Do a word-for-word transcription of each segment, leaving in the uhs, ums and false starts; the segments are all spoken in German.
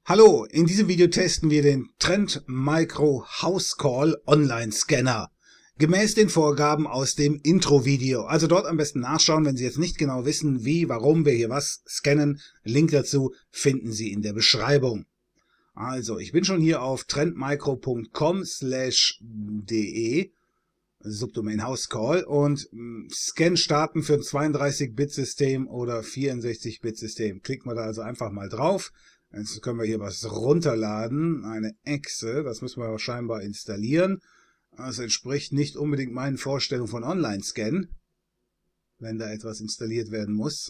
Hallo, in diesem Video testen wir den Trend Micro House Call Online Scanner. Gemäß den Vorgaben aus dem Intro-Video. Also dort am besten nachschauen, wenn Sie jetzt nicht genau wissen, wie, warum wir hier was scannen. Link dazu finden Sie in der Beschreibung. Also, ich bin schon hier auf trendmicro punkt com slash de, Subdomain House Call, und Scan starten für ein zweiunddreißig Bit System oder vierundsechzig Bit System. Klicken wir da also einfach mal drauf. Jetzt können wir hier was runterladen, eine Exe, das müssen wir scheinbar installieren. Das entspricht nicht unbedingt meinen Vorstellungen von Online-Scan, wenn da etwas installiert werden muss.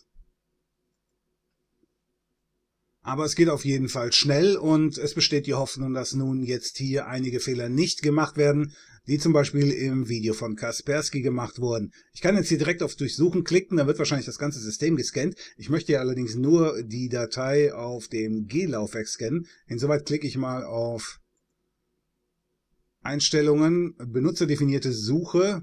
Aber es geht auf jeden Fall schnell und es besteht die Hoffnung, dass nun jetzt hier einige Fehler nicht gemacht werden, die zum Beispiel im Video von Kaspersky gemacht wurden. Ich kann jetzt hier direkt auf Durchsuchen klicken, dann wird wahrscheinlich das ganze System gescannt. Ich möchte ja allerdings nur die Datei auf dem G-Laufwerk scannen. Insoweit klicke ich mal auf Einstellungen, benutzerdefinierte Suche.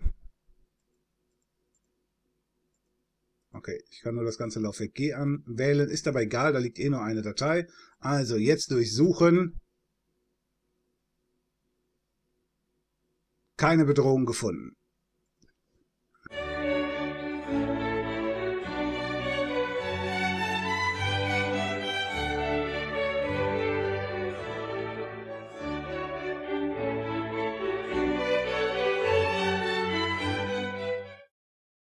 Okay, ich kann nur das ganze Laufwerk G anwählen, ist aber egal, da liegt eh nur eine Datei. Also jetzt durchsuchen. Keine Bedrohung gefunden.